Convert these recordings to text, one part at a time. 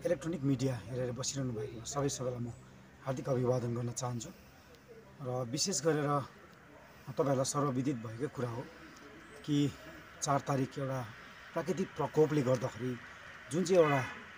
Electronic media हेरेर बसिरहनु भएको सबैलाई म हार्दिक अभिवादन गर्न चाहन्छु र विशेष गरेर तपाईहरुलाई सर्वविदित भएकै कुरा हो कि 4 तारिक एउटा प्राकृतिक प्रकोपले गर्दाखेरि जुन चाहिँ एउटा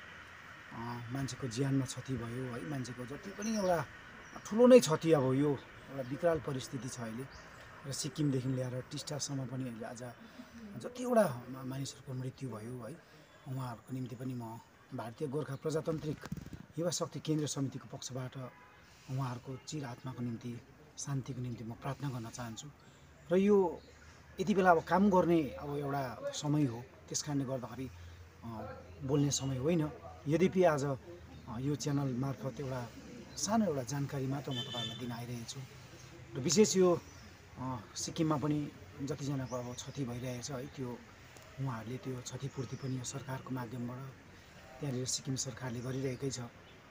मान्छेको ज्यानमा क्षति भयो है, मान्छेको जति पनि एउटा ठुलो नै क्षति अब यो एउटा विकराल परिस्थिति छ अहिले र सिक्किमदेखि लिएर टिस्टासम्म पनि अहिले आज जतिवटा मानिसहरूको मृत्यु भयो है, उहाँहरूको निम्ति पनि म भारतीय गोर्खा प्रजातान्त्रिक युवा शक्ति केन्द्रीय समितिको पक्षबाट उहाँहरूको चिर आत्माको निम्ति शान्तिको निम्ति म प्रार्थना गर्न चाहन्छु र यो यति बेला अब काम गर्ने अब एउटा समय हो, त्यसकारणले गर्दाखेरि बोल्ने समय होइन। यद्यपि आज यो च्यानल मार्फत एउटा सानो एउटा जानकारी मात्र म तपाईहरुलाई दिन आइरहेको छु र विशेष यो सिक्किममा पनि जतिजनाको अब क्षति भइरहेको छ है, त्यो उहाँहरूले त्यो क्षतिपूर्ति पनि यो सरकारको माध्यमबाट त्यहाँनिर सिक्किम सरकारले गरिरहेकै छ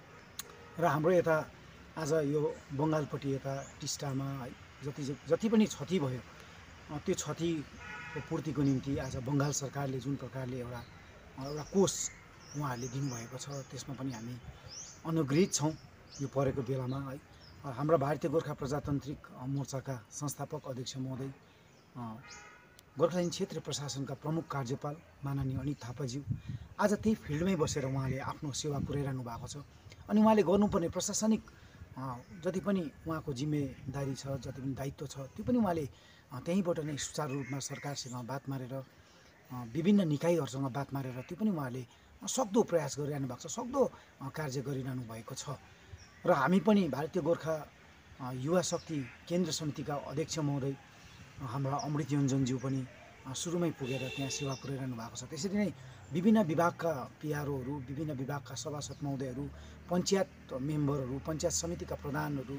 र हाम्रो यता आज यो बङ्गालपट्टि यता टिस्टामा है जति पनि क्षति भयो त्यो क्षतिको पूर्तिको निम्ति आज बङ्गाल सरकारले जुन प्रकारले एउटा कोष उहाँहरूले दिनुभएको छ त्यसमा पनि हामी अनुग्रहित छौँ यो परेको बेलामा है। हाम्रो भारतीय गोर्खा प्रजातान्त्रिक मोर्चाका संस्थापक अध्यक्ष महोदय गोर्खाल्यान्ड क्षेत्रीय प्रशासनका प्रमुख कार्यपाल माननीय अनित थापाज्यू आज त्यही फिल्डमै बसेर उहाँले आफ्नो सेवा पुर्याइरहनु भएको छ अनि उहाँले गर्नुपर्ने प्रशासनिक जति पनि उहाँको जिम्मेदारी छ, जति पनि दायित्व छ त्यो पनि उहाँले त्यहीँबाट नै सुचारू रूपमा सरकारसँग बात मारेर विभिन्न निकायहरूसँग बात मारेर त्यो पनि उहाँले सक्दो प्रयास गरिरहनु भएको छ, सक्दो कार्य गरिरहनु भएको छ र हामी पनि भारतीय गोर्खा युवा शक्ति केन्द्र समितिका अध्यक्ष महोदय हाम्रा अमृत योन्जनज्यू पनि सुरुमै पुगेर त्यहाँ सेवा पुर्याइरहनु भएको छ। त्यसरी नै विभिन्न विभागका पिआरओहरू, विभिन्न विभागका सभासद महोदयहरू, पञ्चायत मेम्बरहरू, पञ्चायत समितिका प्रधानहरू,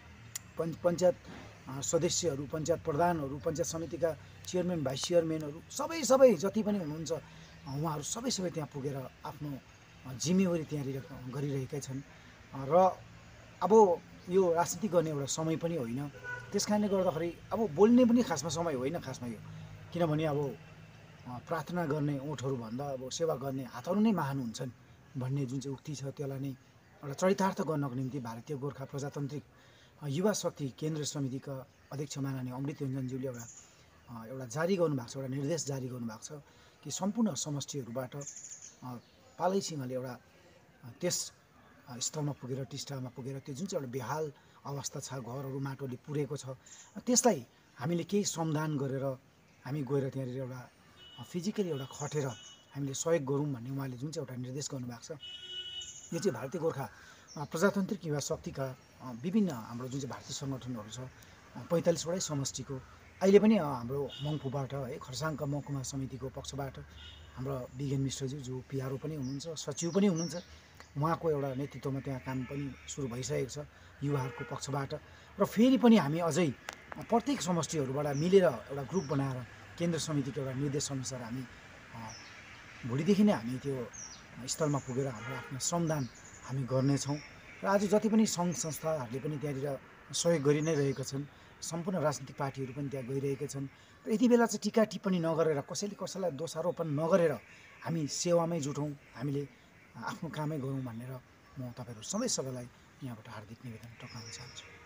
पञ्चायत सदस्यहरू, पञ्चायत प्रधानहरू, पञ्चायत समितिका चेयरम्यान भाइस चेयरम्यानहरू सबै जति पनि हुनुहुन्छ उहाँहरू सबै त्यहाँ पुगेर आफ्नो जिम्मेवारी त्यहाँनिर गरिरहेकै छन् र अब यो राजनीति गर्ने एउटा समय पनि होइन, त्यसकारणले गर्दाखेरि अब बोल्ने पनि खासमा समय होइन खासमा यो, किनभने अब प्रार्थना गर्ने ओठहरू भन्दा अब सेवा गर्ने हातहरू नै महान हुन्छन् भन्ने जुन चाहिँ उक्ति छ त्यसलाई नै एउटा चरितार्थ गर्नको निम्ति भारतीय गोर्खा प्रजातान्त्रिक युवा शक्ति केन्द्र समितिका अध्यक्ष माननीय अमृत योन्जनज्यूले एउटा जारी गर्नुभएको छ, एउटा निर्देश जारी गर्नुभएको छ कि सम्पूर्ण समष्टिहरूबाट पालैसिंहले एउटा त्यस स्थलमा पुगेर टिस्टामा पुगेर त्यो जुन चाहिँ एउटा बेहाल अवस्था छ, घरहरू माटोले पुरेको छ, त्यसलाई हामीले केही श्रमदान गरेर हामी गएर त्यहाँनिर एउटा फिजिकली एउटा खटेर हामीले सहयोग गरौँ भन्ने उहाँले जुन चाहिँ एउटा निर्देश गर्नुभएको छ। यो चाहिँ भारतीय गोर्खा प्रजातान्त्रिक युवा शक्तिका विभिन्न हाम्रो जुन चाहिँ भारतीय सङ्गठनहरू छ 45वटै समष्टिको अहिले पनि हाम्रो मङ्पुबाट है, खरसाङका महकुमा समितिको पक्षबाट हाम्रो बिगेन मिश्रज्यू जो पिआरओ पनि हुनुहुन्छ, सचिव पनि हुनुहुन्छ, उहाँको एउटा नेतृत्वमा त्यहाँ काम पनि सुरु भइसकेको छ युवाहरूको पक्षबाट र फेरि पनि हामी अझै प्रत्येक समष्टिहरूबाट मिलेर एउटा ग्रुप बनाएर केन्द्र समितिको एउटा निर्देशअनुसार हामी भोलिदेखि नै हामी त्यो स्थलमा पुगेर हाम्रो आफ्नो श्रमदान हामी गर्नेछौँ र आज जति पनि सङ्घ संस्थाहरूले पनि त्यहाँनिर सहयोग गरि नै रहेका छन्, सम्पूर्ण राजनीतिक पार्टीहरू पनि त्यहाँ गइरहेका छन् र यति बेला चाहिँ टिका टिप्पणी नगरेर कसैलाई दोषारोपण नगरेर हामी सेवामै जुटौँ, हामीले आफ्नो कामै गरौँ भनेर म तपाईँहरू सबैलाई यहाँबाट हार्दिक निवेदन टक्राउन चाहन्छु।